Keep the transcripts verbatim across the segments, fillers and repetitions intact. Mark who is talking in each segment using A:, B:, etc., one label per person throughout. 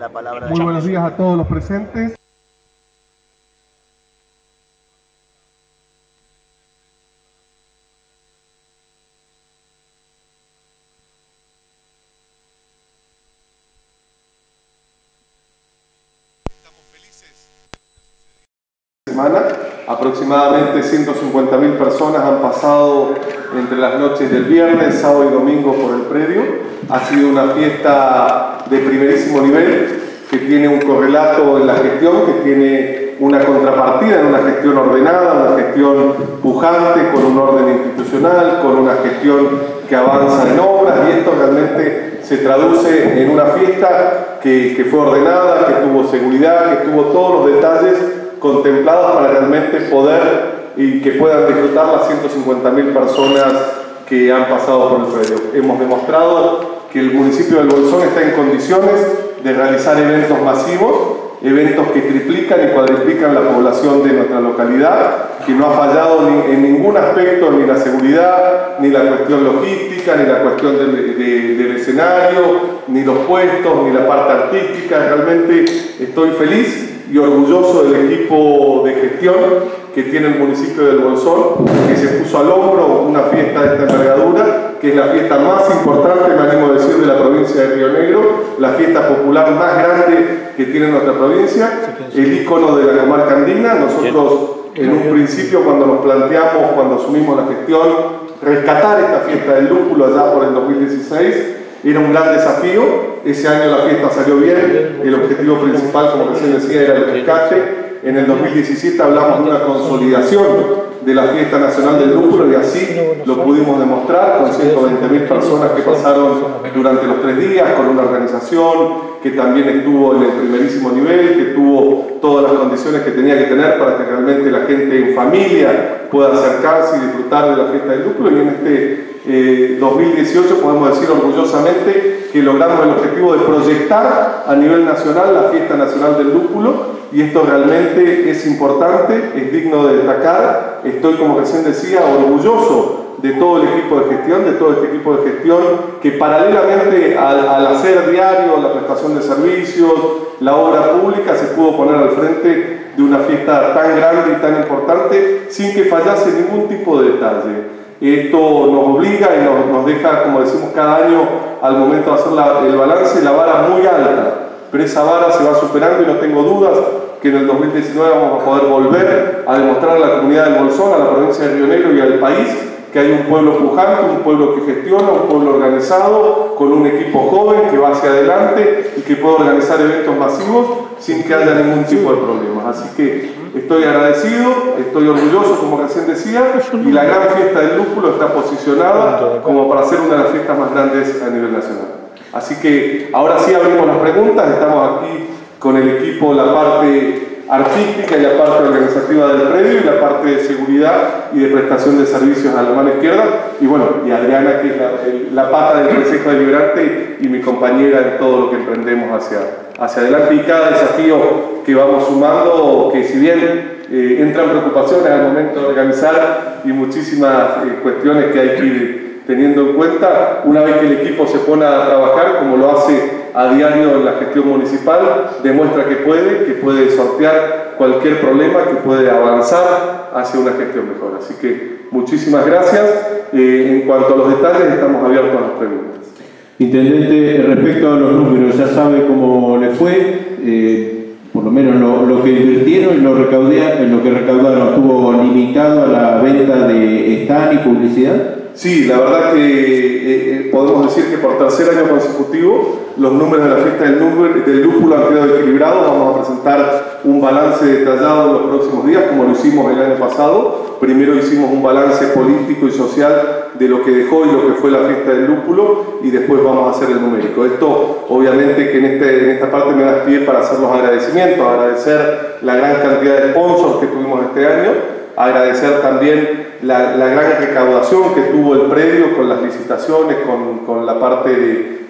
A: la palabra.
B: Muy buenos días a todos los presentes. Semana, aproximadamente ciento cincuenta mil personas han pasado entre las noches del viernes, sábado y domingo por el predio. Ha sido una fiesta de primerísimo nivel que tiene un correlato en la gestión, que tiene una contrapartida en una gestión ordenada, una gestión pujante, con un orden institucional, con una gestión que avanza en obras, y esto realmente se traduce en una fiesta que, que fue ordenada, que tuvo seguridad, que tuvo todos los detalles contemplados para realmente poder y que puedan disfrutar las ciento cincuenta mil personas que han pasado por el predio. Hemos demostrado que el municipio del Bolsón está en condiciones de realizar eventos masivos, eventos que triplican y cuadriplican la población de nuestra localidad, que no ha fallado ni, en ningún aspecto, ni la seguridad, ni la cuestión logística, ni la cuestión del, de, del escenario, ni los puestos, ni la parte artística. Realmente estoy feliz y orgulloso del equipo de gestión que tiene el municipio del Bolsón, que se puso al hombro una fiesta de esta envergadura, que es la fiesta más importante, me animo a decir, de la provincia de Río Negro, la fiesta popular más grande que tiene nuestra provincia, el ícono de la comarca andina. Nosotros en un principio, cuando nos planteamos, cuando asumimos la gestión, rescatar esta fiesta del lúpulo allá por el dos mil dieciséis, era un gran desafío. Ese año la fiesta salió bien, el objetivo principal, como recién decía, era el rescate. En el dos mil diecisiete hablamos de una consolidación de la fiesta nacional del lúpulo, y así lo pudimos demostrar con ciento veinte mil personas que pasaron durante los tres días, con una organización que también estuvo en el primerísimo nivel, que tuvo todas las condiciones que tenía que tener para que realmente la gente en familia pueda acercarse y disfrutar de la fiesta del lúpulo. Y en este eh, dos mil dieciocho podemos decir orgullosamente que logramos el objetivo de proyectar a nivel nacional la fiesta nacional del lúpulo, y esto realmente es importante, es digno de destacar. Estoy, como recién decía, orgulloso de todo el equipo de gestión, de todo este equipo de gestión, que paralelamente al, al hacer diario la prestación de servicios, la obra pública, se pudo poner al frente de una fiesta tan grande y tan importante sin que fallase ningún tipo de detalle. Esto nos obliga y nos, nos deja, como decimos cada año, al momento de hacer la, el balance, la vara muy alta. Pero esa vara se va superando, y no tengo dudas que en el dos mil diecinueve vamos a poder volver a demostrar a la comunidad del Bolsón, a la provincia de Río Negro y al país, que hay un pueblo pujante, un pueblo que gestiona, un pueblo organizado, con un equipo joven que va hacia adelante y que puede organizar eventos masivos sin que haya ningún tipo de problemas. Así que estoy agradecido, estoy orgulloso, como recién decía, y la gran fiesta del lúpulo está posicionada como para ser una de las fiestas más grandes a nivel nacional. Así que ahora sí abrimos las preguntas. Estamos aquí con el equipo, la parte artística y la parte organizativa del predio, y la parte de seguridad y de prestación de servicios a la mano izquierda, y bueno, y Adriana, que es la, el, la pata del Consejo Deliberante y mi compañera en todo lo que emprendemos hacia, hacia adelante, y cada desafío que vamos sumando, que si bien eh, entran preocupaciones al momento de organizar y muchísimas eh, cuestiones que hay que ir teniendo en cuenta, una vez que el equipo se pone a trabajar, como lo hace a diario en la gestión municipal, demuestra que puede, que puede sortear cualquier problema, que puede avanzar hacia una gestión mejor. Así que muchísimas gracias. Eh, en cuanto a los detalles, estamos abiertos a las preguntas.
C: Intendente, respecto a los números, ya sabe cómo le fue, eh, por lo menos lo, lo que invirtieron y lo, recaudaron, lo que recaudaron, ¿estuvo limitado a la venta de stand y publicidad?
B: Sí, la verdad que eh, podemos decir que por tercer año consecutivo los números de la fiesta del, número, del lúpulo han quedado equilibrados. Vamos a presentar un balance detallado en los próximos días, como lo hicimos el año pasado. Primero hicimos un balance político y social de lo que dejó y lo que fue la fiesta del lúpulo, y después vamos a hacer el numérico. Esto, obviamente, que en, este, en esta parte me da pie para hacer los agradecimientos, agradecer la gran cantidad de sponsors que tuvimos este año, agradecer también la, la gran recaudación que tuvo el predio con las licitaciones, con, con la parte de,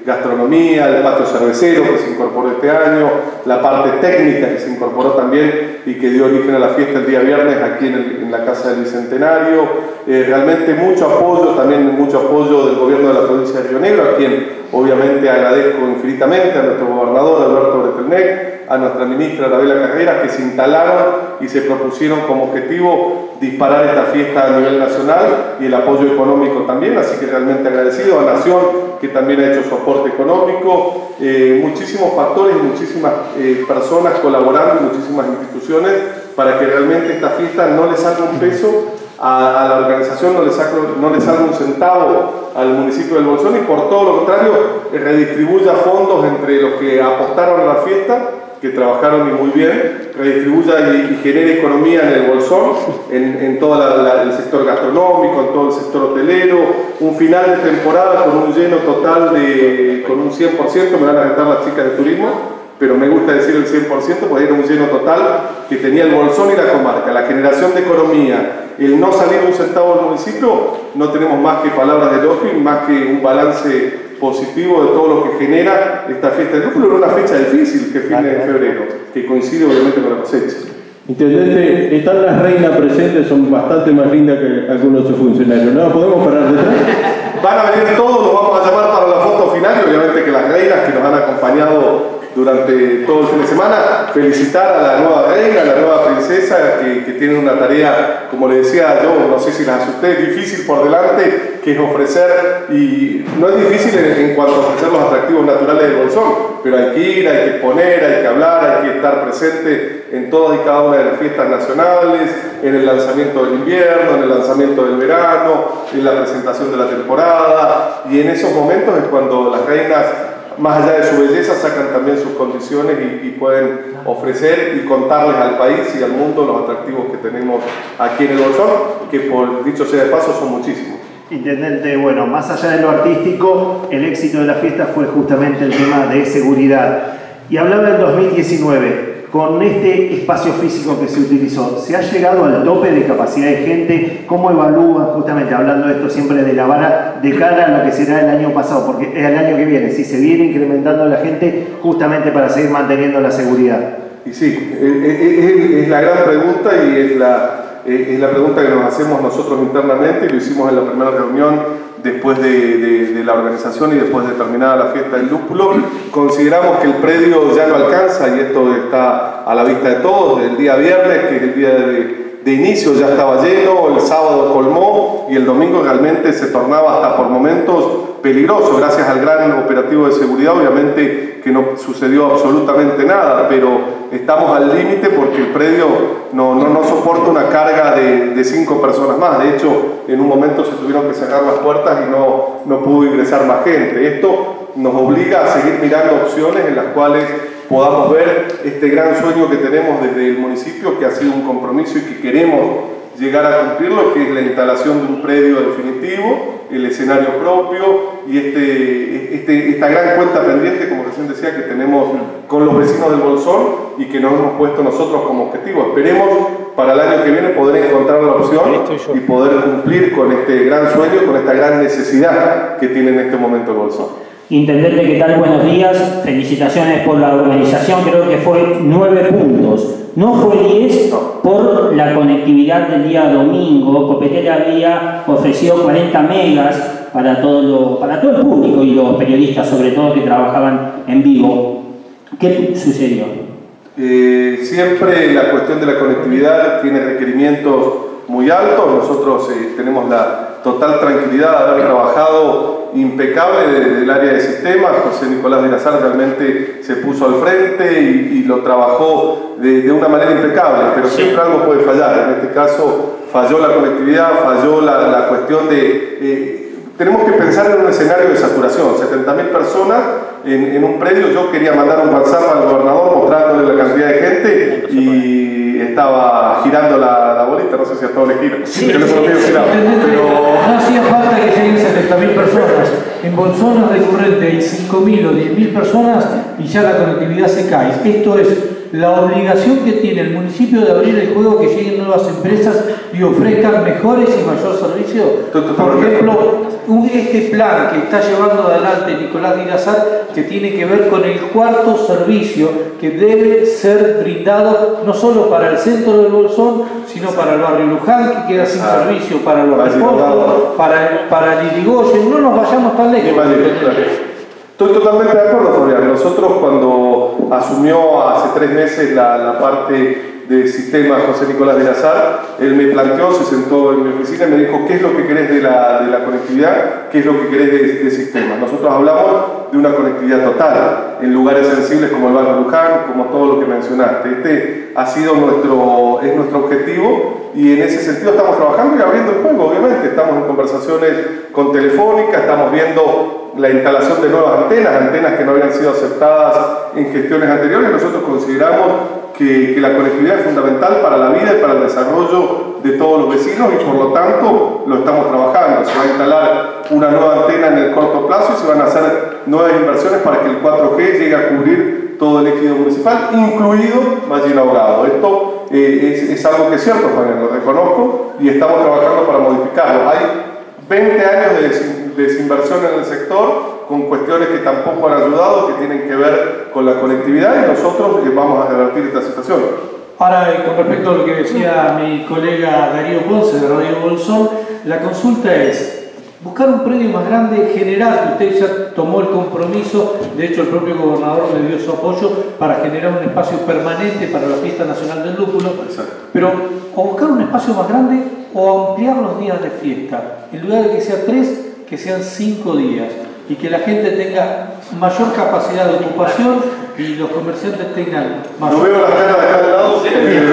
B: gastronomía, el patio cervecero que se incorporó este año, la parte técnica que se incorporó también y que dio origen a la fiesta el día viernes aquí en, el, en la Casa del Bicentenario. Eh, realmente mucho apoyo, también mucho apoyo del gobierno de la provincia de Río Negro, a quien obviamente agradezco infinitamente, a nuestro gobernador Alberto Bretelnec, a nuestra ministra Arabela Carreras, que se instalaron y se propusieron como objetivo disparar esta fiesta a nivel nacional, y el apoyo económico también, así que realmente agradecido a Nación, que también ha hecho su aporte económico, eh, muchísimos factores, muchísimas eh, personas colaborando, muchísimas instituciones, para que realmente esta fiesta no le salga un peso a, a la organización, no le, salga, no le salga un centavo al municipio del Bolsón, y por todo lo contrario, redistribuya fondos entre los que apostaron a la fiesta, que trabajaron y muy bien, redistribuya y, y genere economía en el Bolsón, en, en todo la, la, el sector gastronómico, en todo el sector hotelero, un final de temporada con un lleno total de, con un cien por ciento, me van a retar las chicas de turismo, pero me gusta decir el cien por ciento porque era un lleno total que tenía el Bolsón y la comarca, la generación de economía, el no salir un centavo del municipio, no tenemos más que palabras de elogio y más que un balance positivo de todo lo que genera esta fiesta del lúpulo. Era una fecha difícil que fin de febrero, que coincide obviamente con la cosecha.
C: Intendente, están las reinas presentes, son bastante más lindas que algunos de sus funcionarios. ¿No podemos parar detrás?
B: Van a venir todos, los vamos a llamar para la foto final, y obviamente que las reinas que nos han acompañado durante todo el fin de semana, felicitar a la nueva reina, a la nueva princesa, que, que tienen una tarea, como le decía yo, no sé si las asusté, difícil por delante, que es ofrecer, y no es difícil en, en cuanto a ofrecer los atractivos naturales del Bolsón, pero hay que ir, hay que exponer, hay que hablar, hay que estar presente en todas y cada una de las fiestas nacionales, en el lanzamiento del invierno, en el lanzamiento del verano, en la presentación de la temporada, y en esos momentos es cuando las reinas, más allá de su belleza, sacan también sus condiciones y, y pueden ofrecer y contarles al país y al mundo los atractivos que tenemos aquí en el Bolsón, que por dicho sea de paso son muchísimos.
A: Intendente, bueno, más allá de lo artístico, el éxito de la fiesta fue justamente el tema de seguridad. Y hablaba del dos mil diecinueve, con este espacio físico que se utilizó, ¿se ha llegado al tope de capacidad de gente? ¿Cómo evalúan, justamente hablando de esto siempre de la vara, de cara a lo que será el año pasado, porque es el año que viene, si se viene incrementando la gente justamente para seguir manteniendo la seguridad?
B: Y sí, es, es la gran pregunta, y es la, es la pregunta que nos hacemos nosotros internamente, y lo hicimos en la primera reunión después de, de, de la organización y después de terminada la fiesta del lúpulo. Consideramos que el predio ya no alcanza, y esto está a la vista de todos. El día viernes, que es el día de, de inicio, ya estaba lleno, el sábado colmó, y el domingo realmente se tornaba hasta por momentos peligroso, gracias al gran operativo de seguridad. Obviamente que no sucedió absolutamente nada, pero estamos al límite porque el predio no, no, no soporta una carga de, de cinco personas más. De hecho, en un momento se tuvieron que cerrar las puertas y no, no pudo ingresar más gente. Esto nos obliga a seguir mirando opciones en las cuales podamos ver este gran sueño que tenemos desde el municipio, que ha sido un compromiso y que queremos llegar a cumplirlo, que es la instalación de un predio definitivo, el escenario propio y este, este, esta gran cuenta pendiente, como recién decía, que tenemos con los vecinos del Bolsón y que nos hemos puesto nosotros como objetivo. Esperemos para el año que viene poder encontrar la opción y poder cumplir con este gran sueño, con esta gran necesidad que tiene en este momento el Bolsón.
D: Intendente, ¿qué tal? Buenos días. Felicitaciones por la organización. Creo que fue nueve puntos. No fue diez por la conectividad del día domingo. Copetel había ofrecido cuarenta megas para todo, lo, para todo el público y los periodistas, sobre todo, que trabajaban en vivo. ¿Qué sucedió?
B: Eh, siempre la cuestión de la conectividad tiene requerimientos muy altos. Nosotros eh, tenemos la total tranquilidad de haber trabajado impecable desde el área de sistemas. José Nicolás de la Sal realmente se puso al frente y, y lo trabajó de, de una manera impecable, pero siempre algo puede fallar. En este caso falló la conectividad, falló la, la cuestión de... Eh, tenemos que pensar en un escenario de saturación, setenta mil personas en, en un predio. Yo quería mandar un WhatsApp al gobernador mostrándole la cantidad de gente y estaba girando la, la bolita, no sé si a todos les gira.
E: Sí, sí, sí, pero no hacía falta que lleguen setenta mil personas. En Bolsón recurrente hay cinco mil o diez mil personas y ya la conectividad se cae. Esto es la obligación que tiene el municipio de abrir el juego, que lleguen nuevas empresas y ofrezcan mejores y mayor servicio. Por ejemplo, un, este plan que está llevando adelante Nicolás Dilazar, que tiene que ver con el cuarto servicio que debe ser brindado no solo para el centro del Bolsón, sino para el barrio Luján, que queda sin servicio, para los reportos, para, para el Irigoyen. No nos vayamos tan lejos.
B: Estoy totalmente de acuerdo, Fabián. Nosotros, cuando asumió hace tres meses la, la parte de sistema José Nicolás Dilazar, él me planteó, se sentó en mi oficina y me dijo: ¿qué es lo que querés de la, de la conectividad? ¿Qué es lo que querés de, de sistemas? Nosotros hablamos de una conectividad total en lugares sensibles como el barrio Luján, como todo lo que mencionaste. Este ha sido nuestro, es nuestro objetivo, y en ese sentido estamos trabajando y abriendo el juego. Obviamente estamos en conversaciones con Telefónica, estamos viendo la instalación de nuevas antenas, antenas que no habían sido aceptadas en gestiones anteriores. Nosotros consideramos que, que la conectividad es fundamental para la vida y para el desarrollo de todos los vecinos, y por lo tanto lo estamos trabajando. Se va a instalar una nueva antena en el corto plazo y se van a hacer nuevas inversiones para que el cuatro G llegue a cubrir todo el ejido municipal, incluido Valle Laurado. Esto eh, es, es algo que es cierto, Fabián, lo reconozco, y estamos trabajando para modificarlo. Hay veinte años de desin, desinversión en el sector, con cuestiones que tampoco han ayudado, que tienen que ver con la conectividad, y nosotros eh, vamos a revertir esta situación.
E: Ahora, con respecto a lo que decía mi colega Darío Ponce de Radio Bolsón, la consulta es buscar un predio más grande, generar, usted ya tomó el compromiso, de hecho el propio gobernador le dio su apoyo para generar un espacio permanente para la Fiesta Nacional del Lúpulo. Exacto. Pero o buscar un espacio más grande o ampliar los días de fiesta, en lugar de que sea tres, que sean cinco días, y que la gente tenga mayor capacidad de ocupación y los comerciantes tengan mayor...
B: No veo las caras de acá al lado.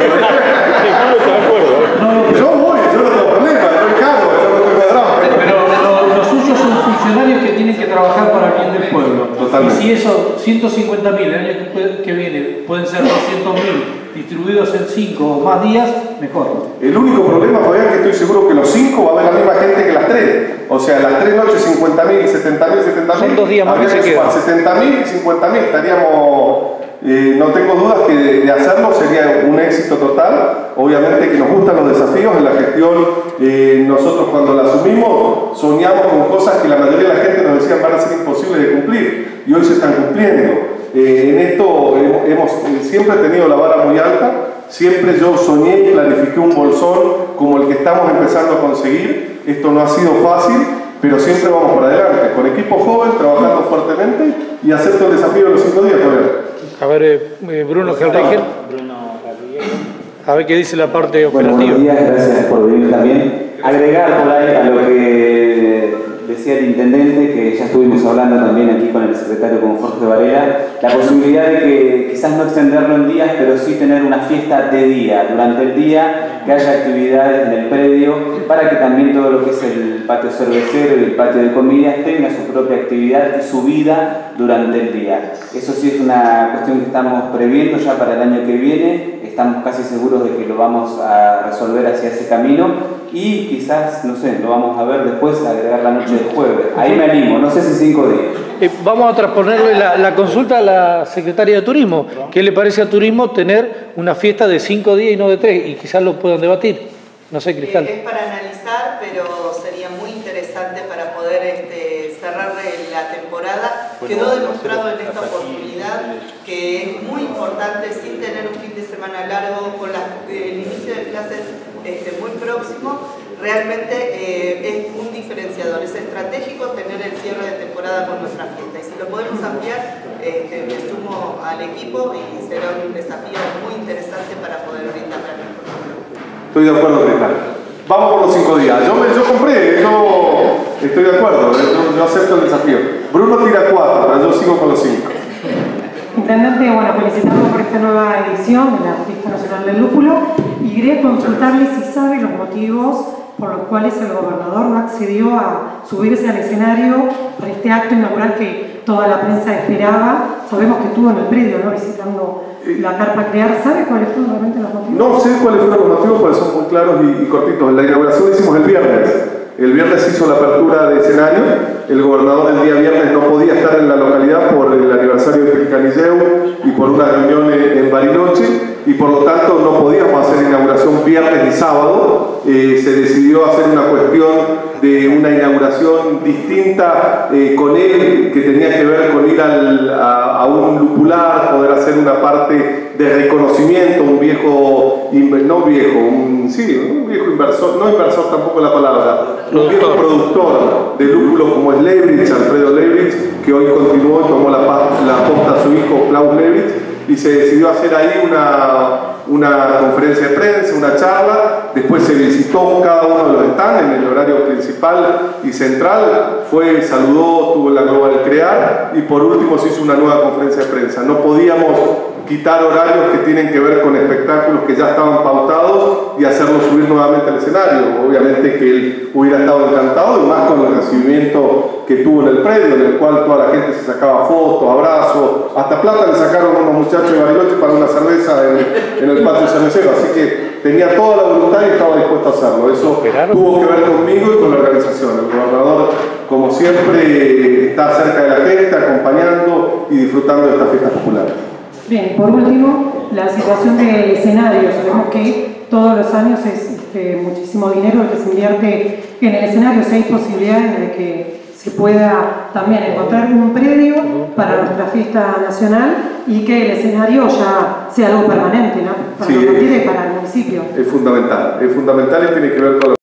B: No, no, yo voy, yo no tengo problema, yo me cargo, yo no tengo drama.
E: Pero los suyos son funcionarios que tienen que trabajar para el bien del pueblo. Totalmente. Y si esos ciento cincuenta mil el año que, que viene pueden ser doscientos mil distribuidos en cinco o más días, mejor.
B: El único problema, Fabián, que estoy seguro que los cinco va a haber la misma gente que las tres. O sea, las tres noches, cincuenta mil, setenta mil, setenta mil.
E: Son dos días más que se quedan.
B: setenta mil y cincuenta mil estaríamos... Eh, no tengo dudas que de, de hacerlo sería un éxito total. Obviamente que nos gustan los desafíos en la gestión. Eh, nosotros cuando la asumimos soñamos con cosas que la mayoría de la gente nos decía van a ser imposibles de cumplir, y hoy se están cumpliendo. Eh, en esto hemos, hemos eh, siempre tenido la vara muy alta. Siempre yo soñé y planifiqué un bolsón como el que estamos empezando a conseguir. Esto no ha sido fácil, pero siempre vamos por adelante, con equipo joven, trabajando fuertemente, y acepto el desafío de los cinco días, Fabián.
E: A ver, eh, Bruno Gelreichen. A ver qué dice la parte operativa.
F: Bueno, buenos días, gracias por venir también. Agregar por ahí a lo que decía el intendente, que ya estuvimos hablando también aquí con el secretario, con Jorge Varela, la posibilidad de que quizás no extenderlo en días, pero sí tener una fiesta de día, durante el día, que haya actividades en el predio, para que también todo lo que es el patio cervecero y el patio de comidas tenga su propia actividad y su vida durante el día. Eso sí es una cuestión que estamos previendo ya para el año que viene, estamos casi seguros de que lo vamos a resolver hacia ese camino, y quizás, no sé, lo vamos a ver después, agregar la noche del jueves. Ahí me animo, no sé si cinco días.
E: Eh, vamos a transponerle la, la consulta a la secretaria de Turismo. ¿Qué le parece a Turismo tener una fiesta de cinco días y no de tres? Y quizás lo puedan debatir. No sé, Cristal.
G: Eh, es para analizar, pero sería muy interesante para poder este, cerrar la temporada. Quedó demostrado en esta oportunidad que es muy importante, sin tener un fin de semana largo, con la, el inicio de clases este, muy próximo, realmente eh, es un diferenciador. Es estratégico tener el cierre de temporada con nuestra fiesta, y si lo podemos ampliar, este, me sumo al equipo y será un desafío muy interesante para poder brindar la información.
B: Estoy de acuerdo, Cristal. Vamos por los cinco días. Yo, me, yo compré, yo estoy de acuerdo, yo, yo acepto el desafío. Bruno tira cuatro, pero yo sigo con los cinco.
H: Intendente, bueno, felicitarlo por esta nueva edición de la Fiesta Nacional del Lúpulo, y quería consultarle si sabe los motivos por los cuales el gobernador no accedió a subirse al escenario para este acto inaugural que toda la prensa esperaba. Sabemos que estuvo en el predio, ¿no?, visitando la carpa Crear. ¿Sabe cuáles fueron realmente los motivos?
B: No sé cuáles fueron los motivos, porque son muy claros y, y cortitos. La inauguración la hicimos el viernes. El viernes hizo la apertura de escenario. El gobernador el día viernes no podía estar en la localidad por el aniversario de Pelicanilleu y por una reunión en Bariloche. por lo tanto no podíamos hacer inauguración viernes y sábado. Eh, se decidió hacer una cuestión de una inauguración distinta eh, con él, que tenía que ver con ir al, a, a un lupular, poder hacer una parte de reconocimiento, un viejo, no viejo, un, sí, un viejo inversor, no inversor tampoco la palabra, un viejo productor de lúpulo como es Leibritz, Alfredo Leibritz, que hoy continuó y tomó la, la posta a su hijo Klaus Leibritz, y se decidió hacer ahí una, una conferencia de prensa, una charla. Después se visitó cada uno de los stands en el horario principal y central, fue, saludó, tuvo la Global Crear, y por último se hizo una nueva conferencia de prensa. No podíamos quitar horarios que tienen que ver con espectáculos que ya estaban pautados y hacerlo subir nuevamente al escenario. Obviamente que él hubiera estado encantado, y más con el recibimiento que tuvo en el predio, en el cual toda la gente se sacaba fotos, abrazos, hasta plata le sacaron a unos muchachos de Bariloche para una cerveza en, en el patio cervecero, así que tenía toda la voluntad y estaba dispuesto a hacerlo. Eso tuvo que ver conmigo y con la organización. El gobernador, como siempre, está cerca de la gente, acompañando y disfrutando de estas fiestas populares.
H: Bien, por último, la situación del escenario. Sabemos que todos los años es este, muchísimo dinero el que se invierte en el escenario. Si hay posibilidades de que se pueda también encontrar un predio para nuestra fiesta nacional y que el escenario ya sea algo permanente, ¿no? Para
B: sí,
H: los partidos y para el municipio.
B: Es fundamental, es fundamental y tiene que ver con